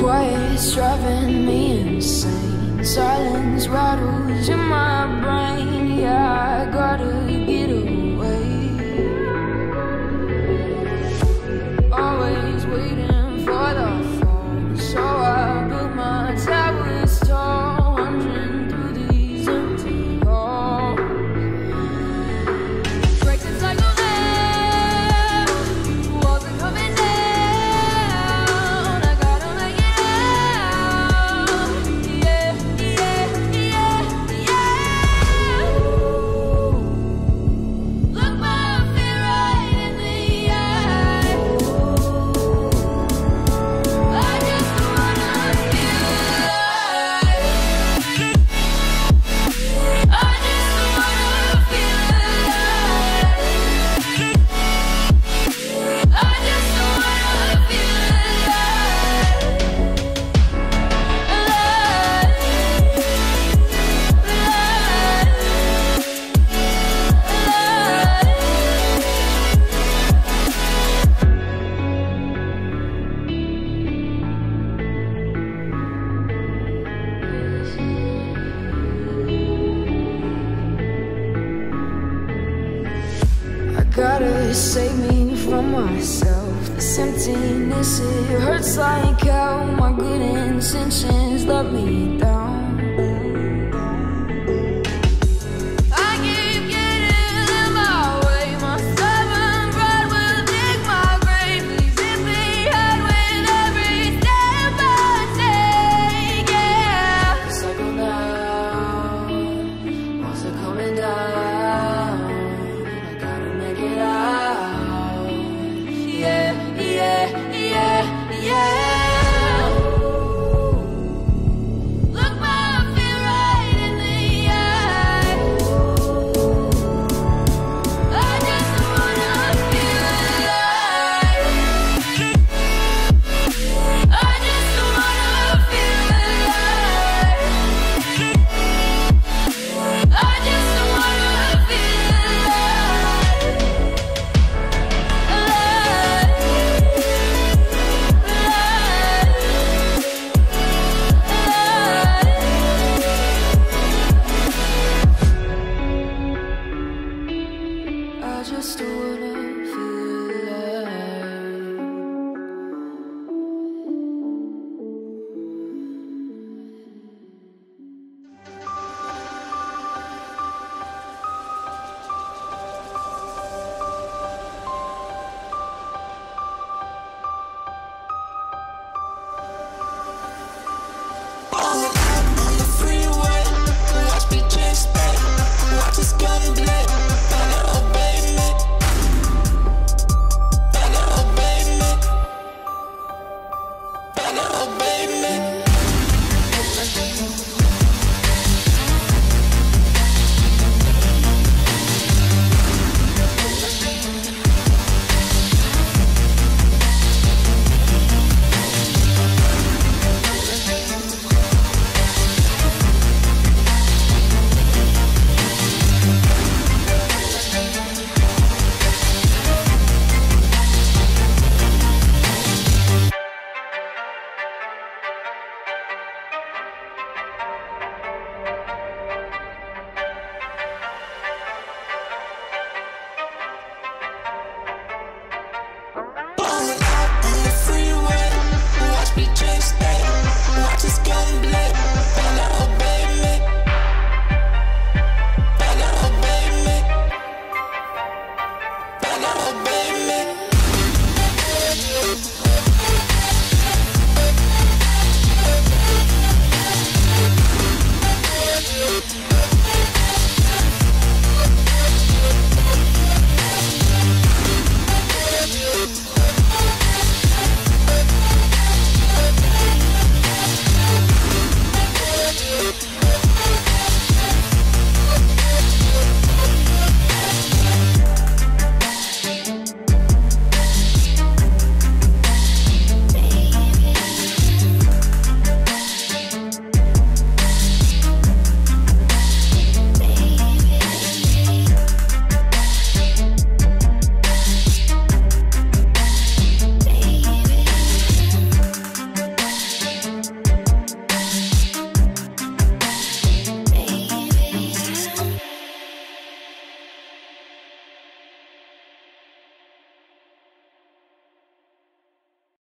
quiet's driving me insane. Silence rattles in my brain. Yeah, I gotta get away. Always waiting for the phone, so I built my towers tall, wandering through these empty halls. Break the cycle now, walls are coming down. I gotta make it out. Yeah, yeah, yeah, yeah. Look my fear right in the eye. I just wanna feel alive. I just wanna feel alive. I just wanna feel I gotta save me from myself. This emptiness, it hurts like hell. My good intentions let me down. I keep getting in my way. My stubborn pride will dig my grave. Please hit me hard with every step I take. Yeah, cycle now, walls are coming down. I gotta make it out. Yeah, yeah, yeah, yeah.